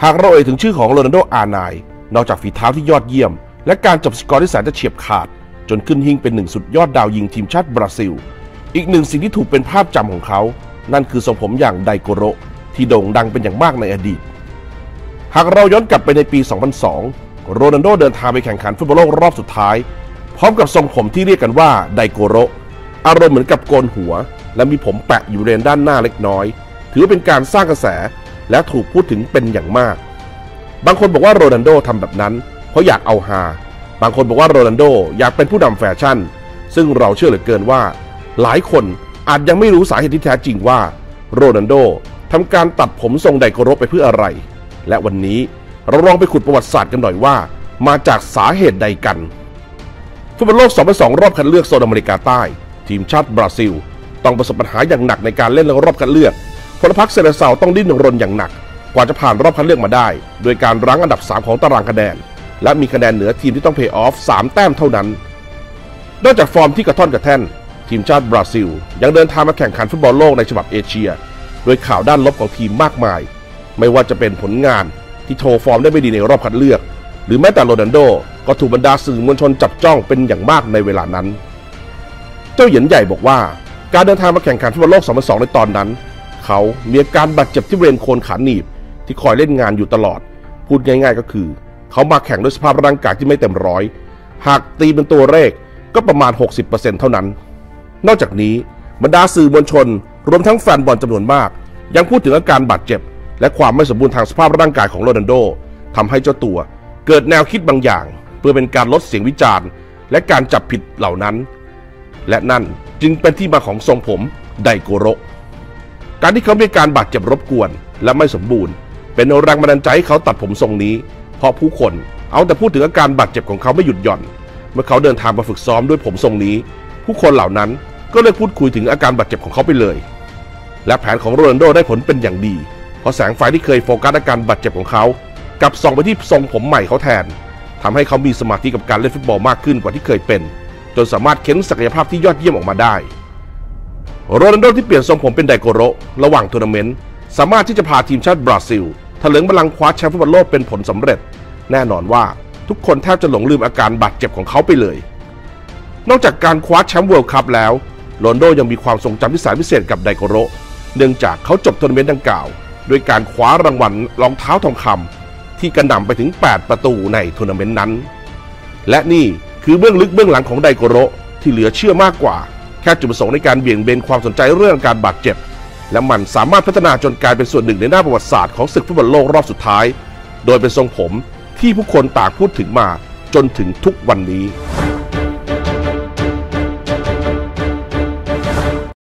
หากเราเอ่ยถึงชื่อของโรนัลโดอาร์ไนน์นอกจากฝีเท้าที่ยอดเยี่ยมและการจบสกอร์ที่แสนจะเฉียบขาดจนขึ้นหิ้งเป็นหนึ่งสุดยอดดาวยิงทีมชาติบราซิลอีกหนึ่งสิ่งที่ถูกเป็นภาพจำของเขานั่นคือทรงผมอย่างไดโกโรที่โด่งดังเป็นอย่างมากในอดีตหากเราย้อนกลับไปในปี 2002 โรนัลโดเดินทางไปแข่งขันฟุตบอลโลกรอบสุดท้ายพร้อมกับทรงผมที่เรียกกันว่าไดโกโรอารมณ์เหมือนกับโกนหัวและมีผมแปะอยู่บริเวณด้านหน้าเล็กน้อยถือว่าเป็นการสร้างกระแสและถูกพูดถึงเป็นอย่างมากบางคนบอกว่าโรนัลโดทำแบบนั้นเพราะอยากเอาฮาบางคนบอกว่าโรนัลโดอยากเป็นผู้นำแฟชั่นซึ่งเราเชื่อเหลือเกินว่าหลายคนอาจยังไม่รู้สาเหตุที่แท้จริงว่าโรนัลโดทำการตัดผมทรงไดโกโรไปเพื่ออะไรและวันนี้เราลองไปขุดประวัติศาสตร์กันหน่อยว่ามาจากสาเหตุใดกันฟุตบอลโลก 2002 รอบคัดเลือกโซนอเมริกาใต้ทีมชาติบราซิลต้องประสบปัญหาอย่างหนักในการเล่นรอบคัดเลือกพลพรรคเซเลเซาต้องดิ้นรนอย่างหนักกว่าจะผ่านรอบคัดเลือกมาได้โดยการรั้งอันดับ 3 ของตารางคะแนนและมีคะแนนเหนือทีมที่ต้องเพย์ออฟ 3 แต้มเท่านั้นนอกจากฟอร์มที่กระท่อนกระแท่นทีมชาติบราซิลยังเดินทางมาแข่งขันฟุตบอลโลกในฉบับเอเชียโดยข่าวด้านลบของทีมมากมายไม่ว่าจะเป็นผลงานที่โชว์ฟอร์มได้ไม่ดีในรอบคัดเลือกหรือแม้แต่โรนัลโดก็ถูกบรรดาสื่อมวลชนจับจ้องเป็นอย่างมากในเวลานั้นเจ้าเหยียนใหญ่บอกว่าการเดินทางมาแข่งขันฟุตบอลโลก 2002 ในตอนนั้นเขามีอาการบาดเจ็บที่บริเวณโคนขาหนีบที่คอยเล่นงานอยู่ตลอดพูดง่ายๆก็คือเขามาแข่งด้วยสภาพร่างกายที่ไม่เต็มร้อยหากตีเป็นตัวเลขก็ประมาณ 60% เท่านั้นนอกจากนี้บรรดาสื่อมวลชนรวมทั้งแฟนบอลจำนวนมากยังพูดถึงอาการบาดเจ็บและความไม่สมบูรณ์ทางสภาพร่างกายของโรนัลโดทำให้เจ้าตัวเกิดแนวคิดบางอย่างเพื่อเป็นการลดเสียงวิจารณ์และการจับผิดเหล่านั้นและนั่นจึงเป็นที่มาของทรงผมไดโกโรการที่เขามีการบาดเจ็บรบกวนและไม่สมบูรณ์เป็นแรงบันดาลใจให้เขาตัดผมทรงนี้เพราะผู้คนเอาแต่พูดถึงอาการบาดเจ็บของเขาไม่หยุดหย่อนเมื่อเขาเดินทางมาฝึกซ้อมด้วยผมทรงนี้ผู้คนเหล่านั้นก็เลยพูดคุยถึงอาการบาดเจ็บของเขาไปเลยและแผนของโรนัลโดได้ผลเป็นอย่างดีเพราะแสงไฟที่เคยโฟกัสอาการบาดเจ็บของเขากลับส่องไปที่ทรงผมใหม่เขาแทนทำให้เขามีสมาธิกับการเล่นฟุตบอลมากขึ้นกว่าที่เคยเป็นจนสามารถเค้นศักยภาพที่ยอดเยี่ยมออกมาได้โรนัลโดที่เปลี่ยนทรงผมเป็นไดโกโรระหว่างทัวร์นาเมนต์สามารถที่จะพาทีมชาติบราซิลเถลิงบัลลังก์คว้าแชมป์ฟุตบอลโลกเป็นผลสำเร็จแน่นอนว่าทุกคนแทบจะหลงลืมอาการบาดเจ็บของเขาไปเลยนอกจากการคว้าแชมป์เวิลด์คัพแล้วโรนัลโดยังมีความทรงจำที่แสนพิเศษกับไดโกโรเนื่องจากเขาจบทัวร์นาเมนต์ดังกล่าวโดยการคว้ารางวัลรองเท้าทองคำที่กระหน่ำไปถึง8ประตูในทัวร์นาเมนต์นั้นและนี่คือเบื้องลึกเบื้องหลังของไดโกโรที่เหลือเชื่อมากกว่าแค่จุดประสงค์ในการเบี่ยงเบนความสนใจเรื่องการบาดเจ็บและมันสามารถพัฒนาจนกลายเป็นส่วนหนึ่งในหน้าประวัติศาสตร์ของศึกฟุตบอลโลกรอบสุดท้ายโดยเป็นทรงผมที่ผู้คนต่างพูดถึงมาจนถึงทุกวันนี้